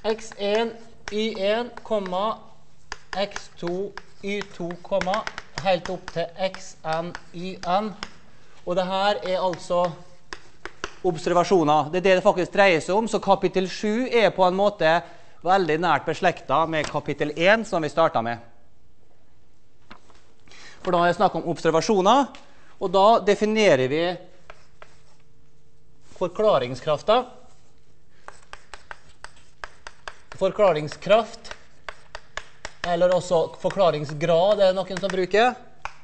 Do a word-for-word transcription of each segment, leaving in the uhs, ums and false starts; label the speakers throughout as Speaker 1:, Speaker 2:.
Speaker 1: x en, y en, x to, y to, helt opp til xn, yn. Og det her er altså observasjoner. Det er det det faktisk dreier seg om, så kapittel sju er på en måte veldig nært beslektet med kapittel én som vi startet med. For da er det snakk om observasjoner, og da definerer vi forklaringskraften. Forklaringskraft, eller også forklaringsgrad, er det noen som bruker.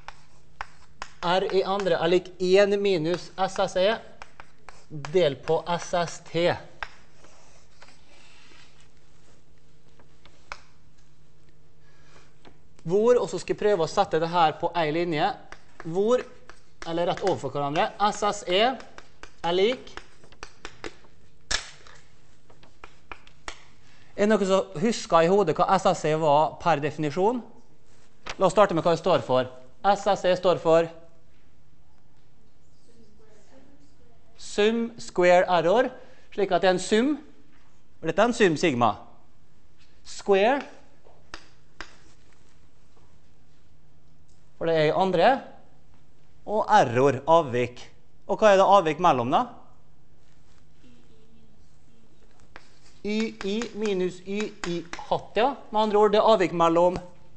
Speaker 1: R i andre er lik én minus S S E, del på S S T. Hvor, og så skal jeg prøve å sette det her på en linje, hvor, eller rett overfor hverandre, S S E er lik. Er det noen som husker i hodet hva S S E var per definisjon? La oss starte med hva det står for. S S E står for sum square error, slik at det er en sum. Dette er en sum sigma. Square, for det er i andre, og error, avvik. Og hva er det avvik mellom da? Y i minus y i hatt, ja. Med andre ord, det er avvik mellom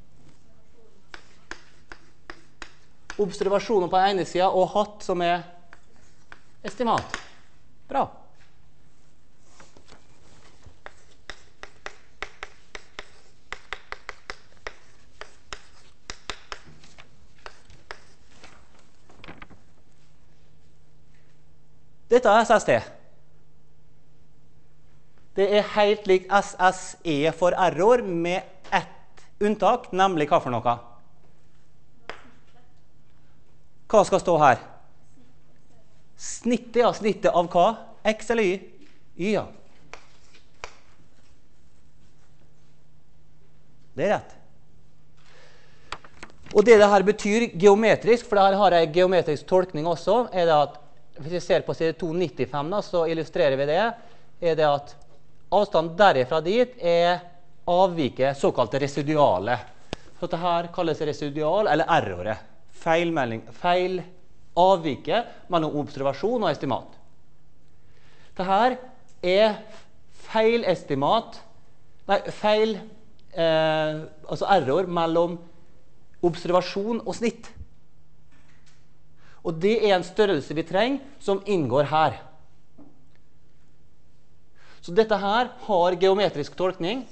Speaker 1: observasjoner på den ene siden og hatt som er estimat. Bra. Dette er S S T. Det er helt likt S S E for error med ett unntak, nemlig hva for noe? Hva skal stå her? Snittet, ja. Snittet av hva? X eller Y? Y, ja. Det er rett. Og det det her betyr geometrisk, for her har jeg en geometrisk tolkning også, er det at, hvis jeg ser på side to nittifem, da, så illustrerer vi det, er det at avstanden derifra dit er avviket såkalt residuale. Så dette her kalles residual, eller erroret. Feilmelding, feil avviket mellom observasjon og estimat. Dette er feilestimat, nei, feil, eh, altså error mellom observasjon og snitt. Og det er en størrelse vi trenger som inngår her. Så dette her har geometrisk tolkning.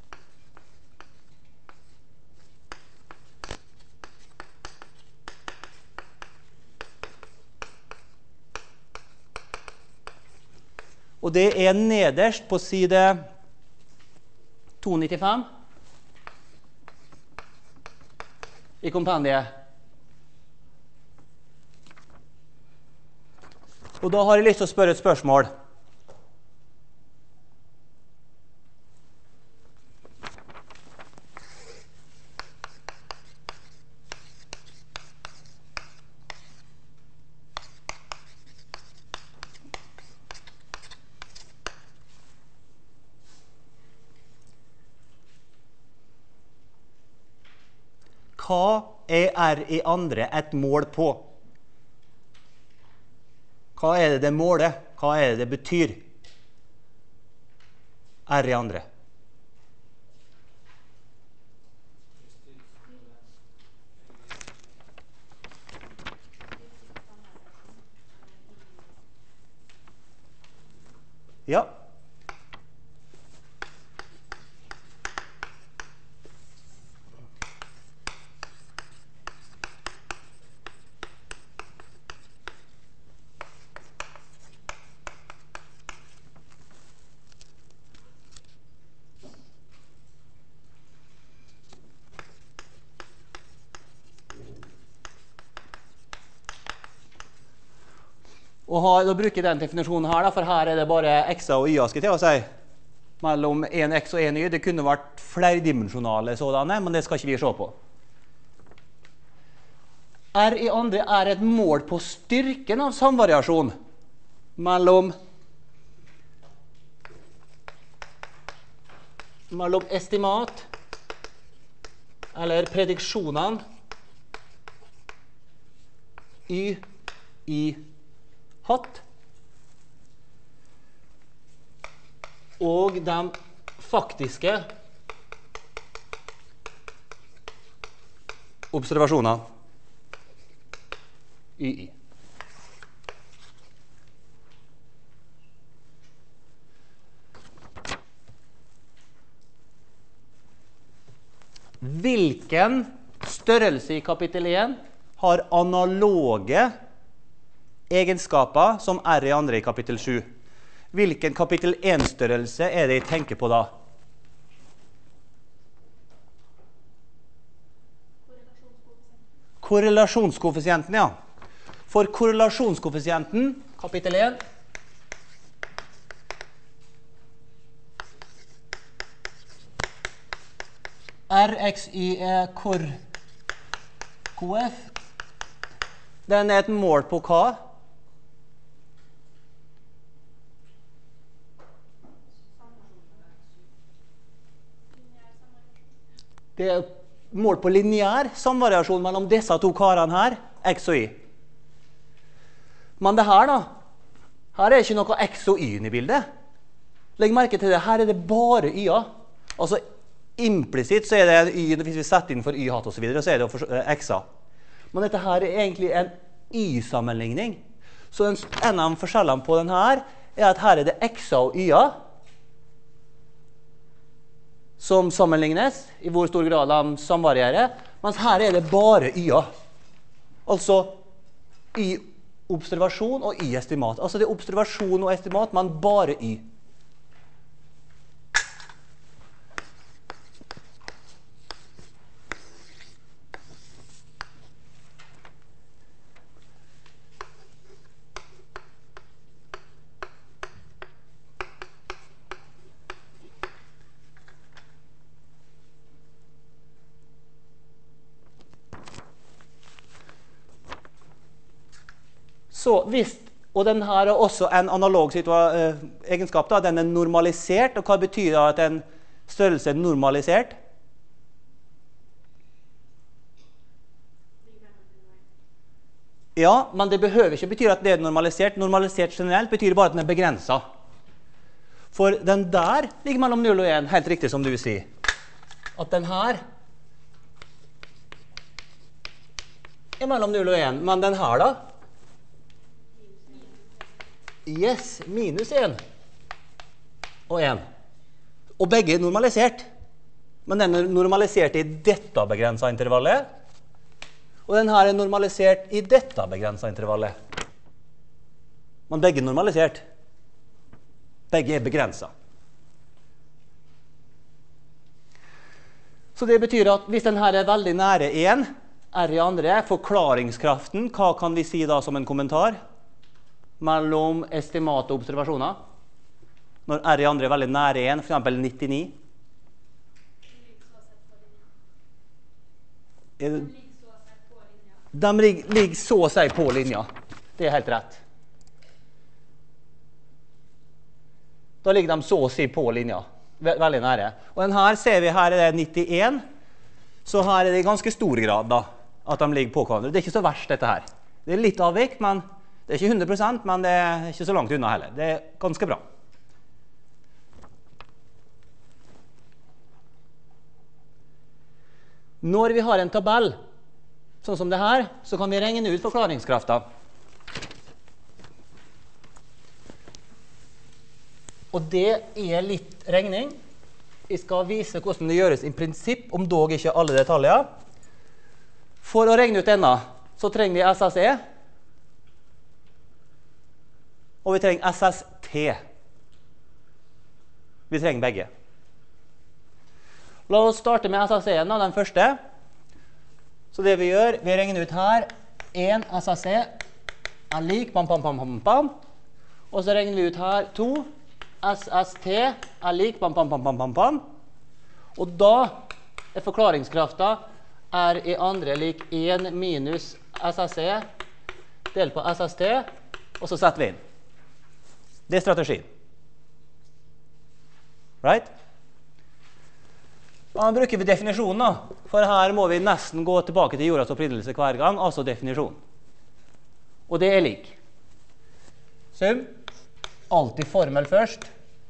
Speaker 1: Og det er nederst på side to nittifem i kompendiet. Og da har jeg lyst til å spørre et spørsmål. Hva er R i andre et mål på? Hva er det det måler? Hva er det det betyr? R i andre. Ja. Og ha, da bruker jeg den definisjonen her, da, for her er det bare x-er og y-er, skal jeg til å si. Mellom en x og en y. Det kunne vært flerdimensjonale sådanne, men det skal ikke vi se på. R i andre er et mål på styrken av samvariasjon mellom mellom estimat, eller prediksjonene, y i hatt, og de faktiske observasjoner, y i. Hvilken størrelse i kapittel én har analoge egenskaper som R i andre i kapittel sju? Hvilken kapittel én-størrelse er det jeg tenker på da? Korrelasjonskoeffisienten, ja. For korrelasjonskoeffisienten, kapittel én, R x y er kor kf. Den er et mål på hva? Det er mål på lineær samvariasjon mellom disse to karene her, x og y. Men det her da, her er ikke noe x og y i bildet. Legg merke til det, her er det bare y-er. Altså, implisitt så er det en y, hvis vi setter inn for y-hatt og så videre, så er det for x-er. Men dette her er egentlig en y-sammenligning. Så en, en av forskjellene på den her er at her er det x-er og y-er som sammenlignes, i hvor stor grad de samvarierer, mens her er det bare y-er. Altså y-observasjon og y-estimat. Altså det er observasjon og estimat, men bare y. Så hvis, og den her er også en analog egenskap, da, den er normalisert, og hva betyr det at en størrelse er normalisert? Ja, men det behøver ikke bety at det er normalisert. Normalisert generelt betyr bare at den er begrenset. For den der ligger mellom null og én, helt riktig som du sier. At den her er mellom null og én, men den her da? Yes, minus én og én. Og begge er normalisert. Men den er normalisert i dette begrenset intervallet. Og den her er normalisert i dette begrenset intervallet. Men begge er normalisert. Begge er begrenset. Så det betyr at hvis den her er veldig nære én, R i andre, forklaringskraften, hva kan vi si da som en kommentar? Mellom estimat og observasjoner. Når R i andre er veldig nære én, for eksempel nittini. De ligger så å si på linja. Det er helt rett. Da ligger de så å si på linja. Veldig nære. Og den her ser vi, her er det nittien. Så her er det i ganske stor grad da, at de ligger på hverandre. Det er ikke så verst dette her. Det er litt avvik, men det er ikke hundre prosent, men det er ikke så langt unna heller. Det er ganske bra. Når vi har en tabell, sånn som det her, så kan vi regne ut forklaringskraften. Og det er litt regning. Jeg skal vise hvordan det gjøres i prinsipp, om dog ikke alle detaljer. For å regne ut denne, så trenger vi S S E. Og vi trenger S S T. Vi trenger begge. La oss starte med S S E-en, den første. Så det vi gjør, vi regner ut her, én S S E er lik, pam, pam, pam, pam, pam. Og så regner vi ut her, to S S T er lik, pam, pam, pam, pam, pam, pam. Og da er forklaringskraften R i andre lik én minus S S E delt på S S T, og så setter vi inn. Det er strategien. Right? Da bruker vi definisjonen, da. For her må vi nesten gå tilbake til jordas opprinnelse hver gang, altså definisjon. Og det er lik. Sum. Alltid formel først.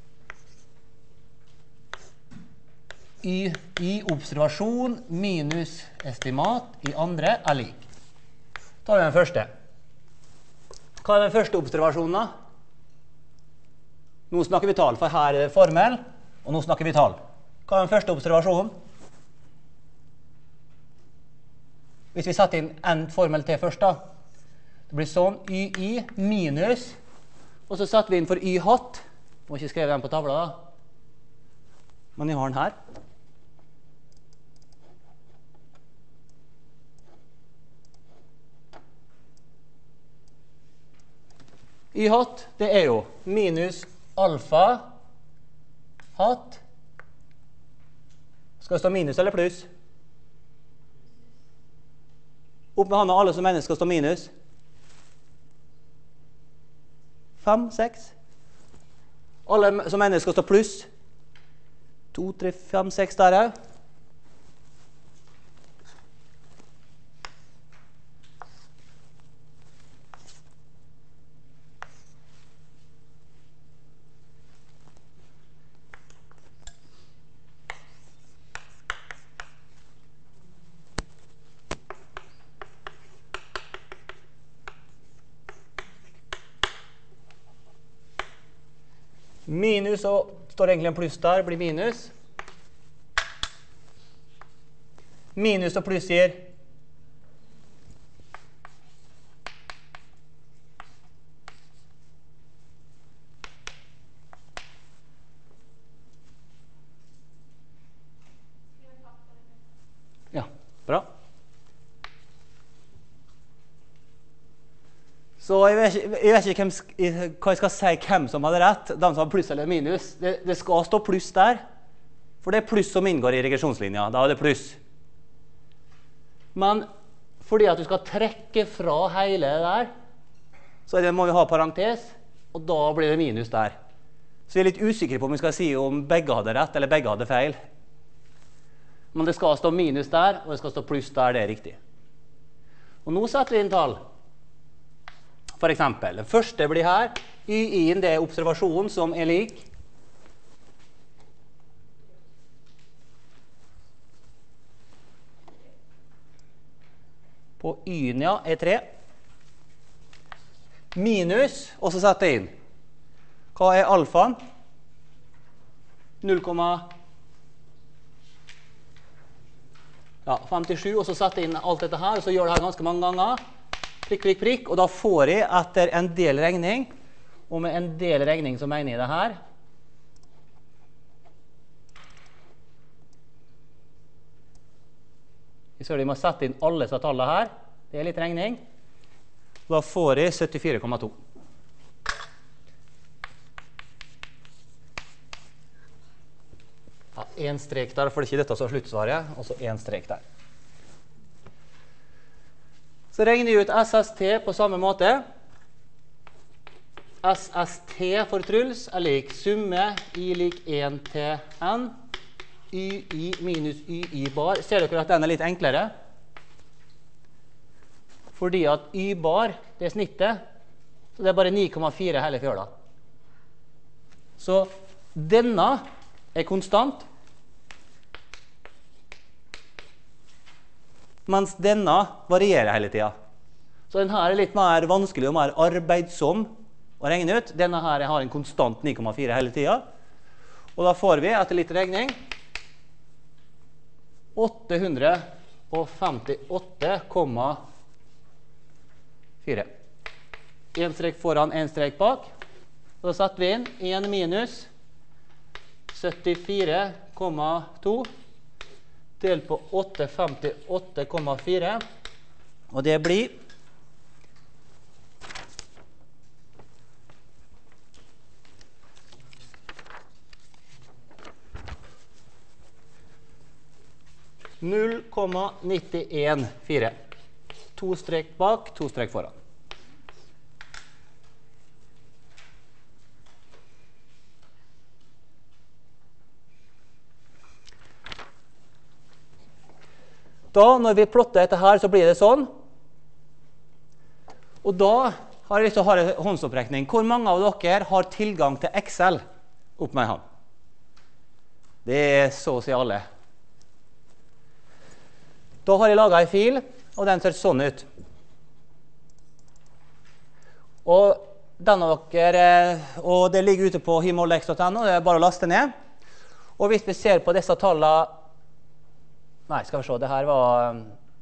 Speaker 1: Y i observasjon minus estimat i andre er lik. Da tar vi den første. Hva er den første observasjonen da? Nå snakker vi tall, for her er det formel, og nå snakker vi tall. Hva er den første observasjonen? Hvis vi setter inn en formel til først da, det blir sånn y i minus, og så setter vi inn for y hatt. Må ikke skrive den på tavla da. Men jeg har den her. Y hatt, det er jo minus alfa hatt. Skal det stå minus eller pluss? Opp med hånda alle som mener skal stå minus. Fem, seks. Alle som mener skal stå pluss. To, tre, fem, seks der er. Minus, og står det egentlig en pluss der, blir minus. Minus og pluss gir ja, bra. Så jeg vet ikke, jeg vet ikke hvem, hva jeg skal si hvem som hadde rett, de som har pluss eller minus. Det, det skal stå pluss der, for det er pluss som inngår i regresjonslinja. Da er det pluss. Men fordi at du skal trekke fra hele der, så det må vi ha parentes, og da blir det minus der. Så jeg er litt usikker på om vi skal si om begge hadde rett eller begge hadde feil. Men det skal stå minus der, og det skal stå pluss der, det er riktig. Og nå setter vi inn tall. For eksempel, den første blir her, y i-en det er observasjonen som er lik. På y-en ja, er tre. Minus, og så setter jeg inn. Hva er alfaen? null komma femtisju, og så setter jeg inn alt dette her, og så gjør det her ganske mange ganger. Prikk, prikk, prikk, og da får jeg etter en del regning, og med en del regning så mener jeg det her. Jeg ser de må sette inn alle disse tallene her. Det er litt regning. Da får jeg syttifire komma to. Ja, en strek der, for det er ikke dette som er sluttsvaret, og så en strek der. Så regner jeg ut S S T på samme måte. S S T for Truls er lik summe I lik en til N. Y I minus Y I bar. Ser dere at den er litt enklere? Fordi at Y bar, det er snittet, så det er bare ni komma fire hele fjøla. Så denne er konstant, mens denne varierer hele tiden. Så denne er litt mer vanskelig og mer arbeidsom å regne ut. Denne her har en konstant ni komma fire hele tiden. Og da får vi, etter litt regning, åtte hundre femtiåtte komma fire. En strek foran, en strek bak. Og da setter vi inn en minus syttifire komma to delt på åtte hundre femtiåtte komma fire, og det blir null komma nitten fire. To strek bak, to strek foran. Så når vi plotter dette her, så blir det sånn. Og da har jeg lyst til å ha en håndsopprekning. Hvor mange av dere har tilgang til Excel? Opp med en hånd. Det er så å si alle. Da har jeg laget en fil, og den ser sånn ut. Og den av dere, og det ligger ute på himoldex punktum no, det er bare å laste ned. Og hvis vi ser på disse tallene, nei, skal vi se, det her var,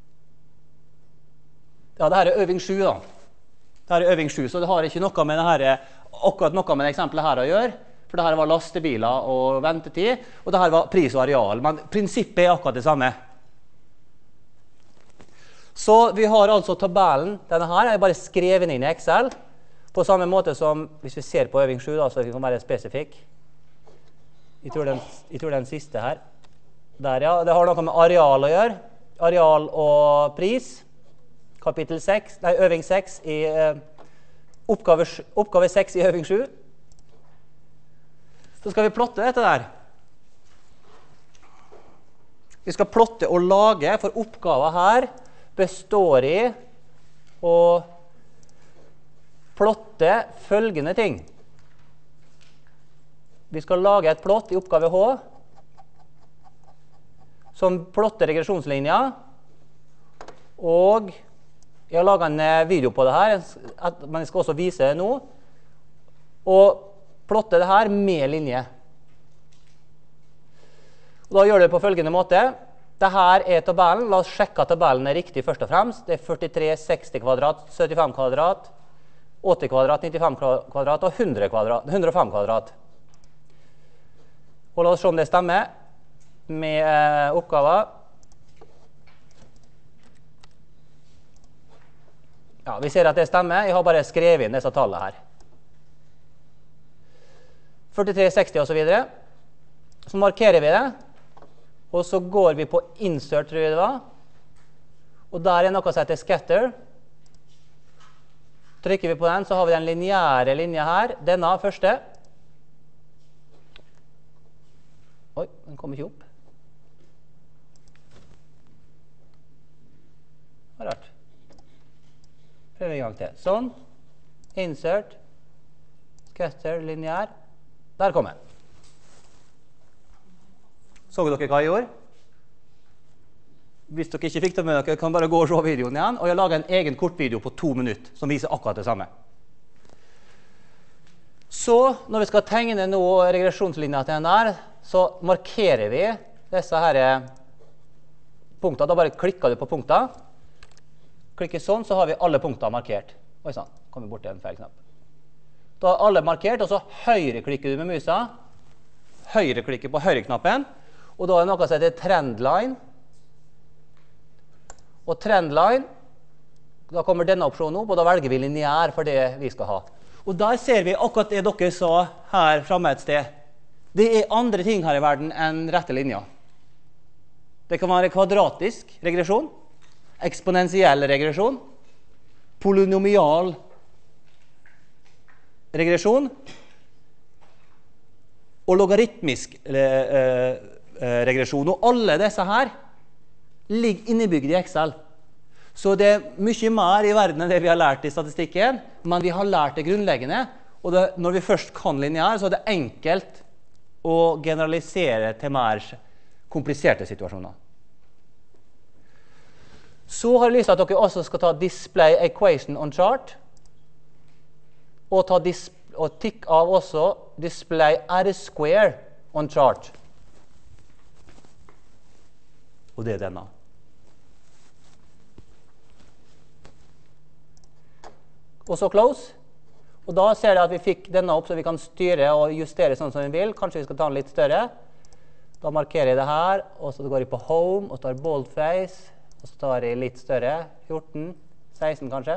Speaker 1: ja, det her er øving sju da. Det her er øving sju, så det har ikke noe med det her, akkurat noe med det eksempelet her å gjøre, for det her var lastebiler og ventetid, og det her var pris og areal, men prinsippet er akkurat det samme. Så vi har altså tabellen, denne her er bare skrevet inn i Excel, på samme måte som, hvis vi ser på øving sju da, så vi kan være spesifik. Jeg tror den, jeg tror den siste her. Der, ja. Det har noe med areal å gjøre. Areal og pris. Kapittel seks, nei, øving seks i eh, oppgave, oppgave seks i øving sju. Så skal vi plotte dette der. Vi skal plotte og lage, for oppgaven her består i å plotte følgende ting. Vi skal lage et plott i oppgave H, som plotter regresjonslinja, og jeg har laget en video på det her, men jeg skal også vise det nå, og plotte det her med linje. Og da gjør det på følgende måte. Dette er tabellen. La oss sjekke at tabellen er riktig først og fremst. Det er førtitre, seksti kvadrat, syttifem kvadrat, åtti kvadrat, nittifem kvadrat og hundre kvadrat, hundre og fem kvadrat. Og la oss se om det stemmer med eh, oppgaver. Ja, vi ser at det stemmer. Jeg har bare skrevet inn disse tallene her. førtitre, seksti og så videre. Så markerer vi det. Og så går vi på insert, tror jeg det var. Og der er noe som heter scatter. Trykker vi på den, så har vi den lineære linja her. Denne første. Oi, den kom ikke opp. Det var rart. Prøv en gang til. Sånn. Insert. Scatter, lineær. Der kom den. Så dere hva jeg gjorde? Hvis dere ikke fikk det med dere, kan bare gå og se videoen igjen. Og jeg lager en egen kortvideo på to minutter som viser akkurat det samme. Så når vi skal tegne noe regresjonslinjer til den der, så markerer vi disse her punktene. Da bare klikker du på punktene. Klikker sånn, så har vi alle punktene markert. Oi sann, kom vi bort til en feil knapp. Da er alle markert, og så høyreklikker du med musa. Høyreklikker på høyreknappen. Og da er det noe som heter trendline. Og trendline, da kommer denne opsjonen opp, og da velger vi lineær for det vi skal ha. Og der ser vi akkurat det dere sa her fremme et sted. Det er andre ting her i verden enn rette linjer. Det kan være kvadratisk regresjon, eksponentiell regresjon, polynomial regresjon, og logaritmisk eh, eh, regresjon. Og alle disse her ligger innebygd i Excel. Så det er mye mer i verden enn det vi har lært i statistikken, men vi har lært det grunnleggende, og det, når vi først kan lineær, så er det enkelt å generalisere til mer kompliserte situasjoner. Så har jeg lyst til at dere også skal ta display equation on chart, og, ta og tikk av også display r square on chart. Og det er denne. Og så close. Og da ser jeg at vi fikk denne opp, så vi kan styre og justere sånn som vi vil. Kanskje vi skal ta den litt større. Da markerer jeg det her, og så går jeg på home, og tar boldface, og så tar jeg litt større, fjorten, seksten kanskje.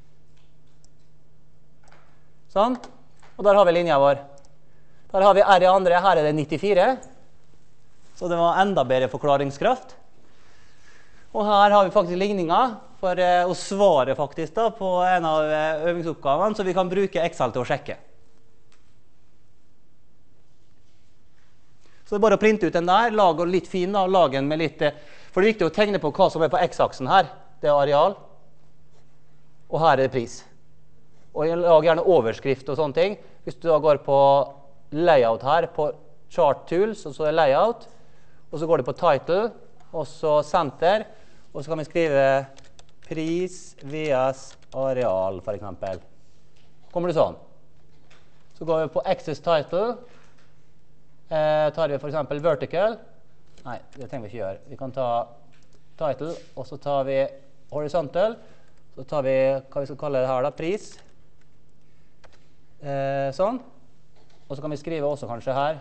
Speaker 1: Sånn. Og der har vi linja vår. Der har vi R i andre, her er det nittifire. Så det var enda bedre forklaringskraft. Og her har vi faktisk ligninger for eh, å svare faktisk da, på en av eh, øvingsoppgavene, så vi kan bruke Excel til å sjekke. Så det er bare å printe ut den der, lage den litt fin, da, lage den med litt, for det er viktig å tegne på hva som er på x-aksen her. Det er areal, og her er det pris. Og lag gjerne overskrift og sånne ting. Hvis du da går på layout her, på chart tools, og så er layout, og så går det på title, og så center, og så kan vi skrive pris vs areal, for eksempel. Kommer det sånn. Så går vi på access title, eh, tar vi for eksempel vertical. Nei, det trenger vi ikke gjøre. Vi kan ta title, og så tar vi horizontal, så tar vi, hva vi skal kalle det her da, pris. Eh, sånn. Og så kan vi skrive også kanskje her.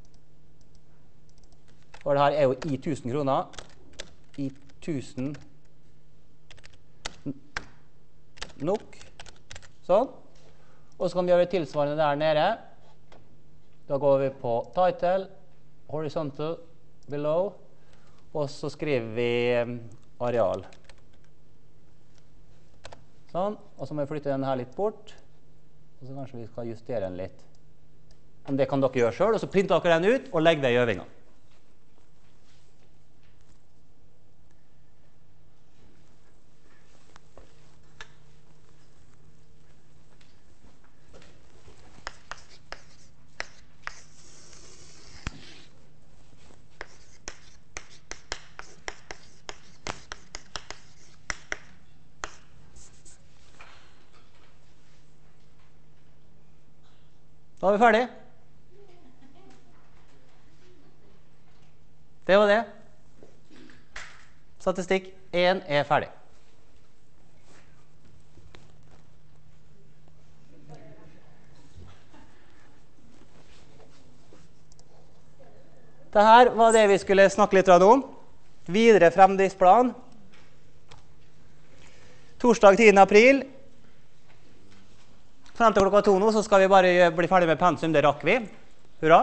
Speaker 1: For det her er jo i tusen kroner. I tusen nok. Sånn. Og så kan vi gjøre tilsvarende der nede. Da går vi på title, horizontal, below, og så skriver vi areal. Sånn. Og så må vi flytte den her litt bort. Og så kanskje vi skal justere den litt. Men det kan dere gjøre selv, og så printer dere den ut og legger det i øvingen. Da er vi ferdig. Det var det. Statistikk én er ferdig. Dette var det vi skulle snakke litt om. Videre fremdriftsplan. Torsdag tiende april. Frem til klokka to nå, så skal vi bare bli ferdig med pensum. Det rakk vi. Hurra!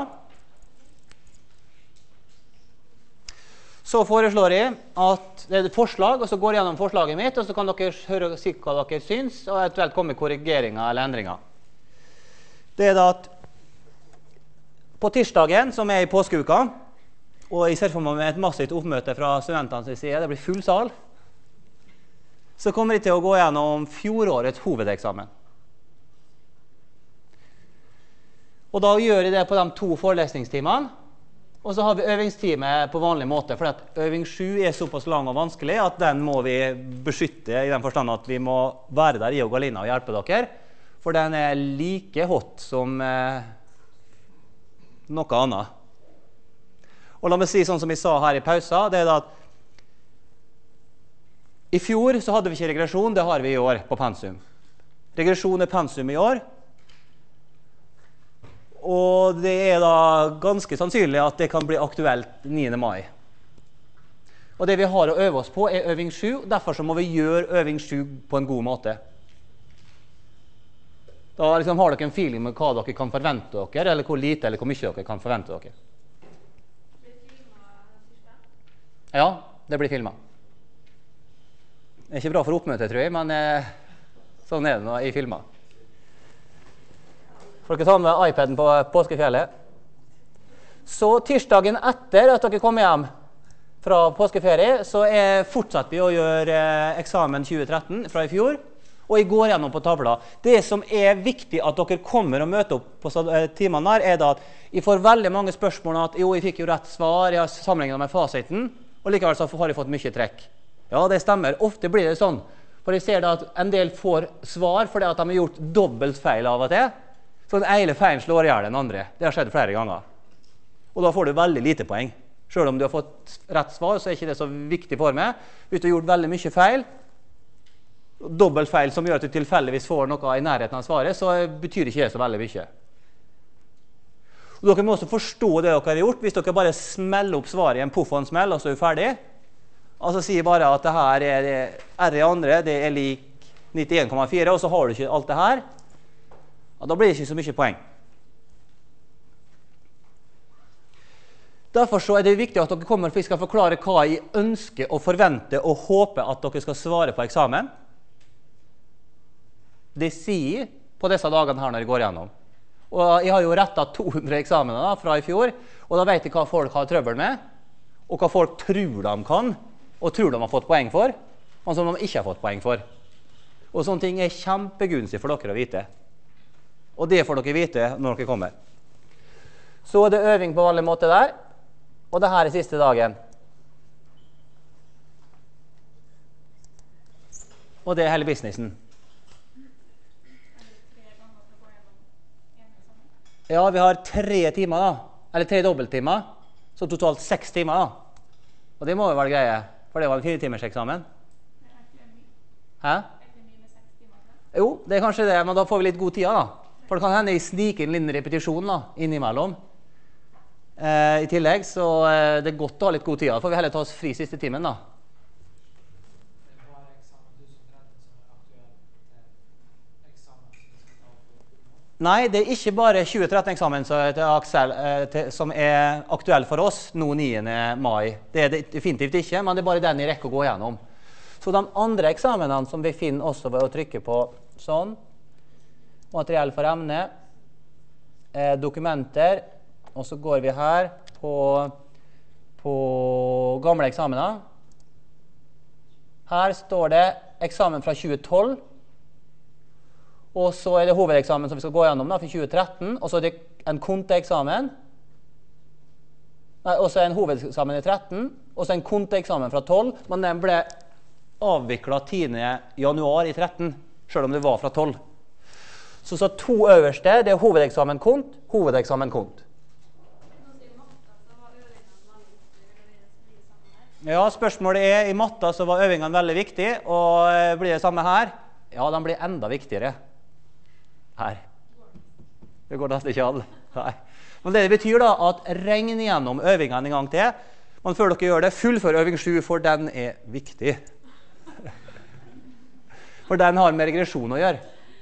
Speaker 1: Så foreslår jeg at det er et forslag, og så går jeg gjennom forslaget mitt, og så kan dere høre og si hva dere syns, og eventuelt komme med korrigeringer eller endringer. Det er da at på tirsdagen, som er i påskeuka, og jeg ser for meg med et massivt oppmøte fra studentenes side, det blir full sal, så kommer jeg til å gå gjennom fjorårets hovedeksamen. Og da gjør jeg det på de to forelesningstimene, og så har vi øvingstime på vanlig måte, for at øving sju er såpass lang og vanskelig at den må vi beskytte i den forstand at vi må være der i og Galina og hjelpe dere, for den er like hot som eh, noe annet. Og la meg si sånn som jeg sa her i pausa, det er at i fjor så hadde vi ikke regresjon, det har vi i år på pensum. Regresjon er pensum i år, og det er da ganske sannsynlig at det kan bli aktuelt niende mai. Og det vi har å øve oss på er øving sju, derfor så må vi gjøre øving sju på en god måte. Da liksom har dere en feeling med hva dere kan forvente dere, eller hvor lite eller hvor mye dere kan forvente dere.
Speaker 2: Blir det filmet?
Speaker 1: Ja, det blir filmet. Det er ikke bra for oppmøtet, tror jeg, men eh, sånn er det nå i filmer. Får dere ta med iPaden på påskefjellet. Så tirsdagen etter at dere kommer hjem fra påskeferie, så er, fortsetter vi å gjøre eh, eksamen tjue tretten fra i fjor, og jeg går gjennom på tavla. Det som er viktig at dere kommer og møter opp på eh, timene her, er da at jeg får veldig mange spørsmål at jo, jeg fikk jo rett svar, jeg har sammenlignet med fasiten, og likevel så har jeg fått mye trekk. Ja, det stemmer. Ofte blir det sånn, for jeg ser da at en del får svar fordi at de har gjort dobbelt feil av og til, så den ene feilen slår ihjel den andre. Det har skjedd flere ganger. Og da får du veldig lite poeng. Selv om du har fått rett svar, så er ikke det så viktig for meg. Hvis du har gjort veldig mye feil, dobbelt feil som gjør at du tilfeldigvis får noe i nærheten av svaret, så betyr ikke det så veldig mye. Og dere må også forstå det dere har gjort. Hvis dere bare smeller opp svaret i en puff og en smell, og så er du ferdig, altså sier bare at det her er R i andre, det er lik nittien komma fire, og så har du ikke alt det her, og da blir det ikke så mye poeng. Derfor så er det viktig at dere kommer for jeg skal forklare hva jeg ønsker og forventer og håper at dere skal svare på eksamen. Det sier på disse dagene her når jeg går gjennom. Og jeg har jo rettet to hundre eksamener da, fra i fjor, og da vet jeg hva folk har trøbbel med, og hva folk tror de kan, og tror de har fått poeng for, og som de ikke har fått poeng for. Og sånne ting er kjempegunstig for dere å vite. Og det får dere vite når dere kommer. Så er det øving på vanlig måte der, og det her er siste dagen. Og det er hele businessen. Ja, vi har tre timer da, eller tre dobbelttimer, så totalt seks timer da. Og det må jo være greie, for det var en fire timers eksamen. Hæ? Jo, det er kanskje det, men da får vi litt god tid da. For det kan hende jeg sniker en liten repetisjon da, innimellom. Eh, I tillegg, så eh, det er godt å ha litt god tid da. Får vi heller ta oss fri siste timen da. Nei, det er ikke bare tjue tretten-eksamen som er aktuell for oss nå niende mai. Det er det definitivt ikke, men det er bare den jeg rekker å gå gjennom. Så de andre eksamenene som vi finner også ved å trykke på sånn, materiell for emne, eh, dokumenter, og så går vi her på, på gamle eksamener. Her står det eksamen fra tjue tolv, og så er det hovedeksamen som vi skal gå gjennom da, for tjue tretten, og så er det en konteeksamen, nei, og så er en hovedeksamen i tretten, og så er en konteeksamen fra tolv, men den ble avviklet tiende januar i tretten, selv om det var fra tolv. Så så to øverste, det er hovedeksamen kont, hovedeksamen kont. Ja, spørsmålet er, i matta så var øvingene veldig viktig, og blir det samme her? Ja, de blir enda viktigere. Her. Det går nesten ikke all. Nei. Men det betyr da at regn gjennom øvingene en gang til, men før dere gjør det, fullfør øving sju, for den er viktig. For den har med regresjon å gjøre.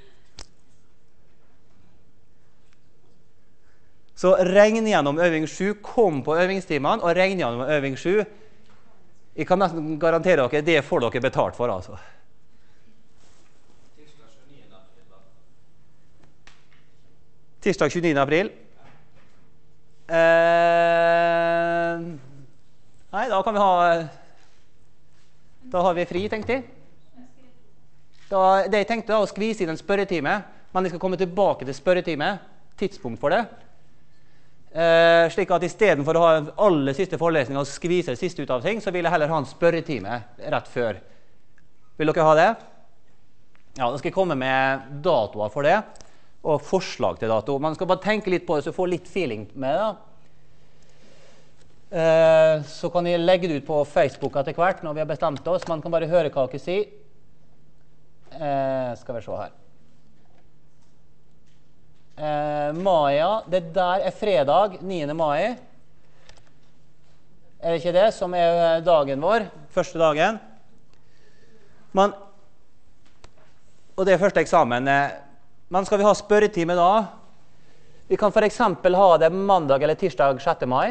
Speaker 1: Så regn gjennom øving sju, kom på øvingstimene, og regn gjennom øving sju. Jeg kan nesten garantere dere, det får dere betalt for, altså. Tirsdag tjueniende april. Eh, nei, da kan vi ha... Da har vi fri, tenkte jeg. Da, det jeg tenkte da, å skvise inn en spørretime, men jeg skal komme tilbake til spørretime, tidspunkt for det. Eh, slik at i stedet for å ha aller siste forelesning og skvise det siste ut av ting, så vil jeg heller ha en spørretime rett før. Vil dere ha det? Ja, da skal jeg komme med datoer for det, og forslag til dato. Man skal bare tenke litt på det, så få litt feeling med det. Eh, så kan jeg legge det ut på Facebook etter hvert, når vi har bestemt oss. Man kan bare høre hva dere sier. Eh, skal vi se her. Eh, Maja, det der er fredag, niende mai. Er det ikke det som er dagen vår? Første dagen. Men, og det er første eksamen. Men skal vi ha spørretime da? Vi kan for eksempel ha det mandag eller tirsdag sjette mai.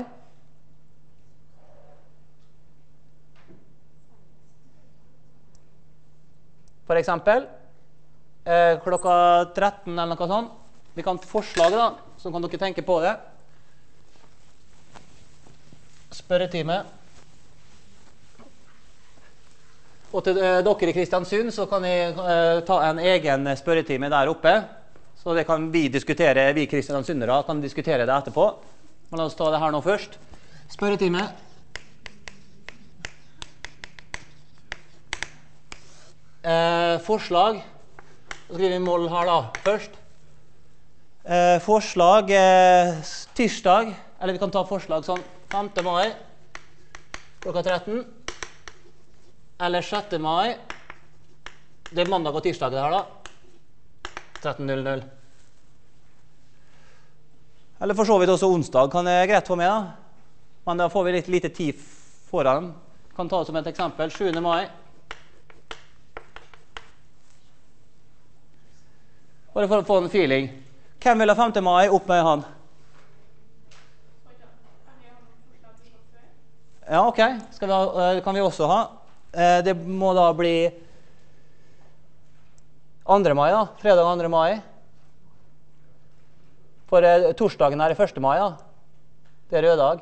Speaker 1: For eksempel. Eh, klokka tretten eller noe sånt. Vi kan forslag da, så kan dere tenke på det. Spørretime. Og til eh, dere i Kristiansund så kan jeg eh, ta en egen spørretime der oppe. Så det kan vi diskutere, vi kristiansundere kan diskutere det etterpå. Men la oss ta det her nå først. Spørretime. Eh, forslag. Så skriver vi mål her da, først. Eh, forslag eh, tirsdag, eller vi kan ta forslag sånn femte mai, klokka tretten. Eller sjette mai, det er mandag og tirsdag det her da, tretten null null. Eller for så vidt også onsdag kan det greit for meg da, men da får vi litt lite tid foran. Kan ta det som et eksempel, sjuende mai. Bare for å få en feeling. Hvem vil ha femte mai? Opp med han. Ja, ok. Skal vi ha, kan vi også ha. Det må da bli andre mai da, fredag andre mai. For eh, torsdagen er det første mai, ja. Det er rød dag.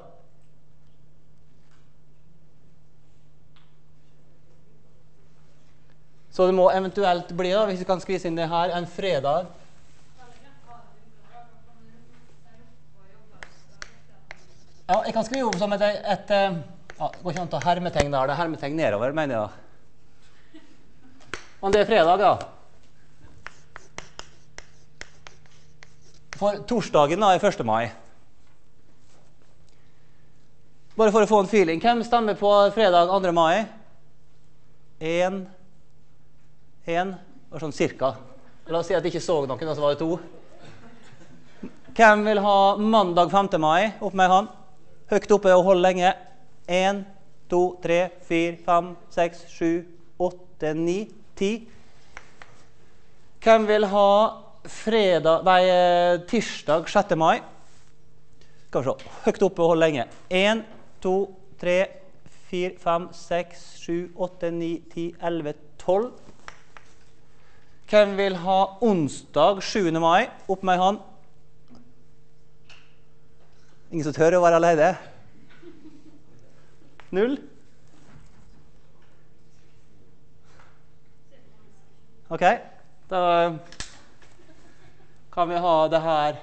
Speaker 1: Så det må eventuelt bli, da, hvis vi kan skvise inn det her, en fredag. Ja, jeg kan skrive opp som et, et, et ja, det går ikke an å ta hermetegn der, det er hermetegn nedover, mener jeg. Men det er fredag, ja. For torsdagen da er første mai. Bare for å få en feeling, hvem stemmer på fredag andre mai? En, en, og sånn cirka. La oss si at jeg ikke så noen, og så var det to. Hvem vil ha mandag femte mai? Opp med han. Høyt oppe og hold lenge. En, to, tre, fire, fem, seks, sju, åtte, ni, ti. Hvem vil ha fredag, nei, tirsdag sjette mai? Skal vi se. Høyt oppe og hold lenge. En, to, tre, fire, fem, seks, sju, åtte, ni, ti, elleve, tolv. Hvem vil ha onsdag sjuende mai? Opp med han. Ingen som tør å være alene? Null? Ok, da kan vi ha det her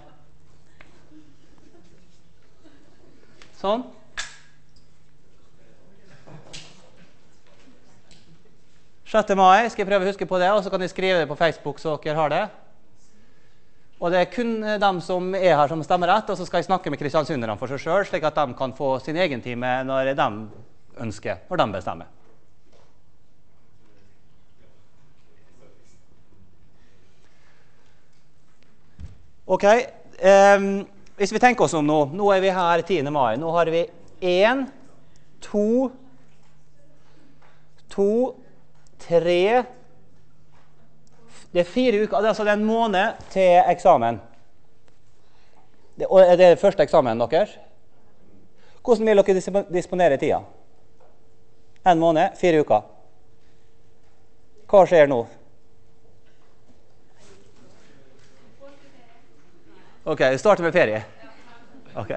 Speaker 1: sånn. sjette mai skal jeg prøve å huske på det, og så kan jeg skrive det på Facebook så dere har det. Og det er kun dem som er her som stemmer rett, og så skal jeg snakke med kristiansunderne for seg selv, slik at de kan få sin egen time når de ønsker, når de bestemmer. Ok, um, hvis vi tenker oss om nå, nå er vi her tiende mai, nå har vi en, to, to, tre, det er fire uker, altså det er en måned til eksamen. Det, og er det første eksamen deres? Hvordan vil dere disponere tida? En måned, fire uker. Hva skjer nå? Ok, vi starter med ferie. Ok.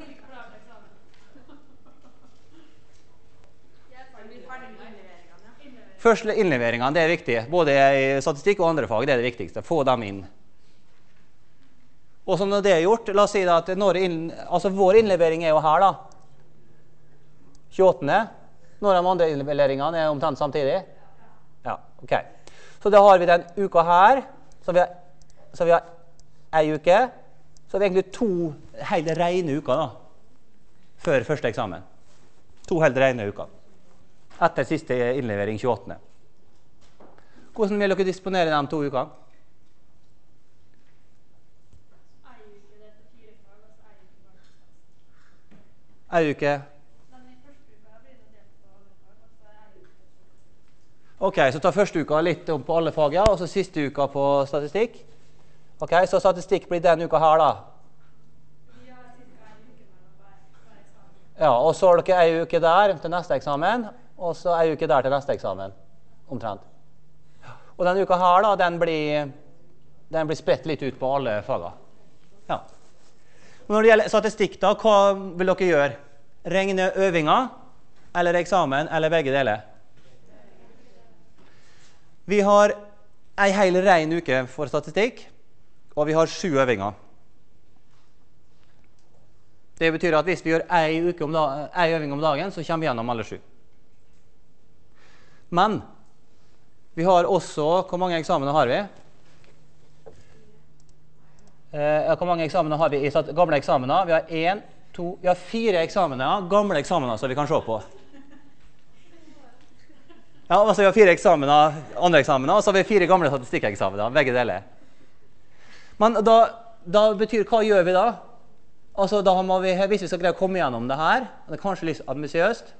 Speaker 1: Først innleveringene, det er viktig. Både i statistikk og andre fag, det er det viktigste. Få dem inn. Og så når det er gjort, la oss si at når inn, altså vår innlevering er jo her da. tjueåttende Når de andre innleveringene er omtrent samtidig. Ja, ok. Så da har vi den uka her, så vi har, så vi har en uke, så har vi egentlig to helt rene uker da, før første eksamen. To helt rene uker. Etter siste innlevering tjueåttende Hvordan vil dere disponere de to ukene? En uke? Ok, så ta første uka litt om på alle fag, ja, og så siste uka på statistikk. Ok, så statistikk blir den uka her da. Ja, og så har dere en uke der til neste eksamen, og så en uke der til neste eksamen, omtrent. Og den uka her da, den blir, den blir spredt litt ut på alle fagene. Ja. Og når det gjelder statistikk da, hva vil dere gjøre? Regne øvinger, eller eksamen, eller begge deler? Vi har en hel ren uke for statistikk, og vi har sju øvinger. Det betyr at hvis vi gjør en, uke om da, en øving om dagen, så kommer vi gjennom alle sju. Men vi har også, hvor mange eksamener har vi? Eh, hvor mange eksamener har vi i gamle eksamener? Vi har en, to, vi har fire eksamener, gamle eksamener som vi kan se på. Ja, altså vi har fire eksamener, andre eksamener, og så har vi fire gamle statistikkeksamener, begge deler. Men da, da betyr, hva gjør vi da? Altså da må vi, hvis vi skal greie å komme gjennom det her, det er kanskje litt ambisiøst.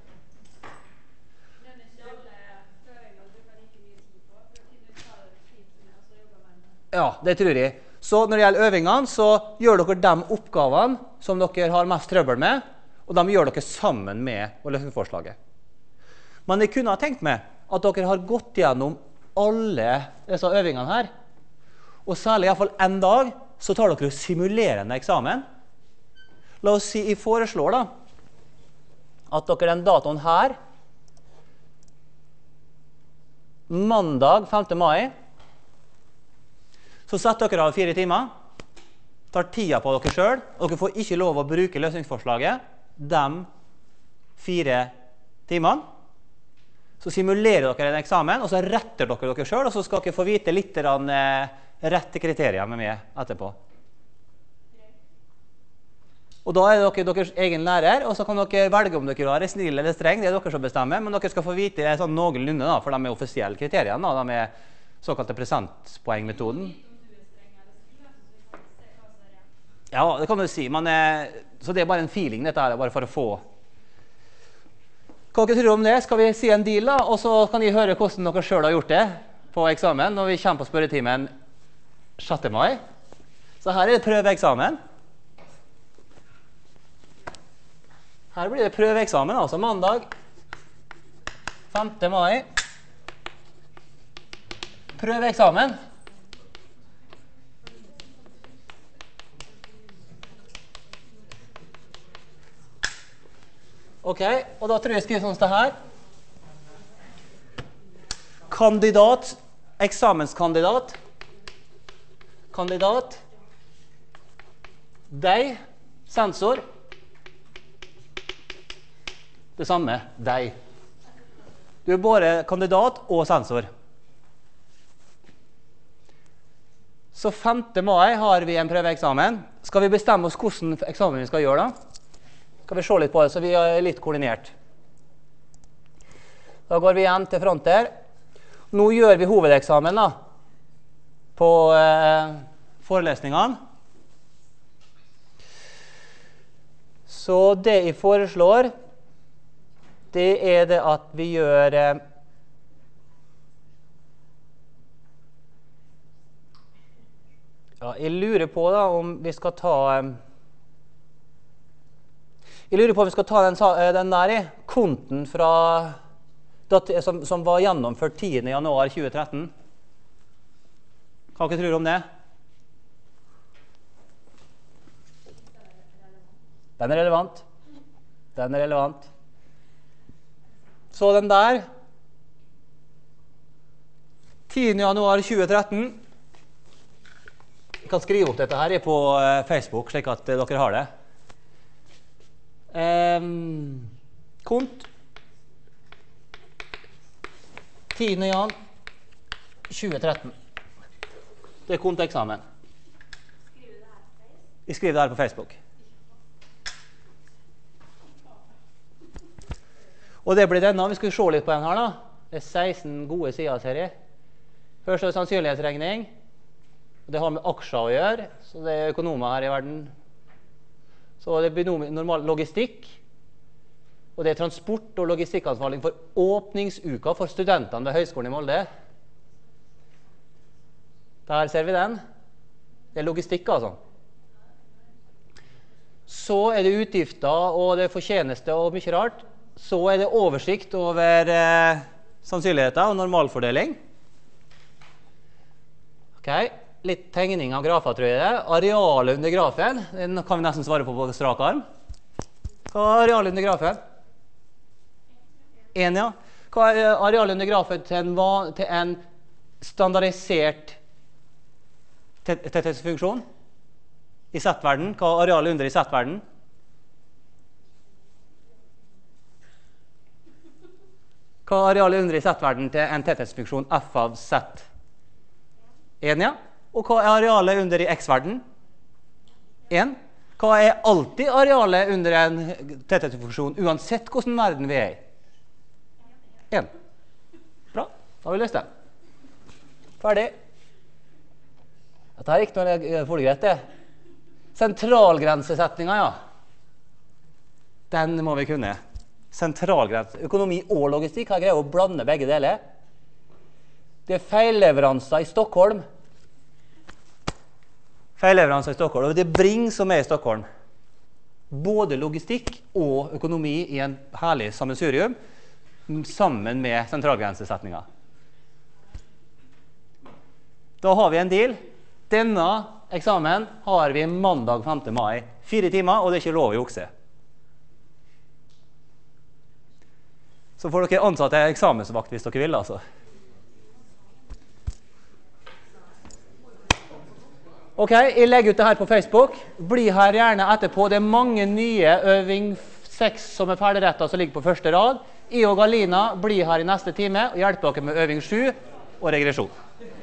Speaker 1: Ja, det tror jeg. Så når det gjelder øvingene, så gjør dere de oppgavene som dere har mest trøbbel med, og de gjør dere sammen med løsningsforslaget. Men jeg kunne ha tenkt meg at dere har gått gjennom alle disse øvingene her, og særlig i hvert fall en dag, så tar dere simulerende eksamen. La oss si, jeg foreslår da, at dere den datoen her, mandag femte mai, så setter dere av fire timer, tar tida på dere selv, og dere får ikke lov å bruke løsningsforslaget de fire timene. Så simulerer dere en eksamen, og så retter dere dere selv, og så skal dere få vite litt rette kriterier med meg etterpå. Og da er dere deres egen lærer, og så kan dere velge om dere er snill eller streng, det er dere som bestemmer, men dere skal få vite det sånn noenlunde, da, for de er offisielle kriteriene, da, de er såkalte prosentpoengmetoden. Ja, det kan du si, men, så det er bare en feeling dette her, bare for å få. Hva dere tror om det? Skal vi si en deal da, og så kan jeg høre hvordan dere selv har gjort det på eksamen, når vi kommer på spørretimen sjette mai. Så her er det prøveeksamen. Her blir det prøveeksamen, altså mandag femte mai. Prøveeksamen. Ok, og da tror jeg jeg skriver sånn som det her. Kandidat, eksamenskandidat. Kandidat. Deg, sensor. Det samme, deg. Du er både kandidat og sensor. Så femte mai har vi en prøveeksamen. Skal vi bestemme oss hvordan eksamen vi skal gjøre da? Skal vi se litt på det, så vi er litt koordinert. Da går vi igjen til front her. Nå gjør vi hovedeksamen da, på eh, forelesningene. Så det jeg foreslår, det er det at vi gjør eh, ja, jeg lurer på da om vi skal ta eh, jeg lurer på om vi skal ta den, den der i konten fra som, som var gjennomført tiende januar tjue tretten. Hva tror du om det? Den er relevant. Den er relevant. Så den der, tiende januar tjue tretten, jeg kan skrive opp dette her på Facebook, slik at dere har det. Um, kont, tiende januar tjue tretten. Det er konteksamen. Jeg skriver det her på Facebook. Og det blir denne, vi skal se litt på den her da. Det er seksten gode sider serier. Først er det sannsynlighetsregning. Det har med aksjer å gjøre, så det er økonomer her i verden. Så det blir normal logistikk. Og det er transport- og logistikkansvarlig for åpningsuka for studentene ved Høgskolen i Molde. Der ser vi den. Det er logistikk altså. Så er det utgifter og det er fortjeneste og mye rart. Så er det oversikt over eh, sannsynligheter og normalfordeling. Ok, litt tegning av grafer tror jeg det. Arealet under grafen, den kan vi nesten svare på på strak arm. Hva er arealet under grafen? En, ja. Hva er arealet under grafen til en, til en standardisert tetthetsfunksjon? I Z-verden, hva er arealet under i Z-verden? Hva er arealet under i Z-verden til en tetthetsfunksjon f av Z? En, ja. Og hva er arealet under i X-verden? En. Hva er alltid arealet under en tetthetsfunksjon, uansett hvordan verden vi er i? En. Bra, da har vi løst det. Ferdig. Dette er ikke noe folkegreit, det. Sentralgrensesetninga, ja. Den må vi kunne. Sentralgrense, økonomi og logistikk, her greier å blande begge deler. Det er feilleveranser i Stockholm. Feilleveranser i Stockholm, og det er Bring som er i Stockholm. Både logistikk og økonomi i en herlig sammensurium, sammen med sentralgrensesetninga. Da har vi en deal. Denne eksamen har vi mandag femte mai. Fire timer, og det er ikke lov å jukse. Så får dere ansatt en eksamensvakt hvis dere vil, altså. Ok, jeg legger ut det her på Facebook. Bli her gjerne etterpå. Det er mange nye øving seks som er ferdigrettet som ligger på første rad. Jeg og Galina blir her i neste time og hjelper dere med øving sju og regresjon.